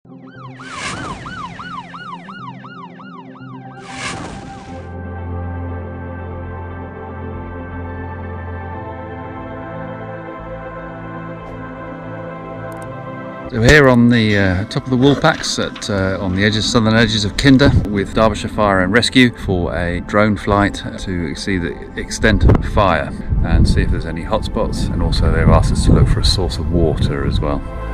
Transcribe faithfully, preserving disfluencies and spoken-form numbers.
So here on the uh, top of the Woolpacks, at, uh, on the edges, southern edges of Kinder, with Derbyshire Fire and Rescue for a drone flight to see the extent of the fire and see if there's any hotspots, and also they've asked us to look for a source of water as well.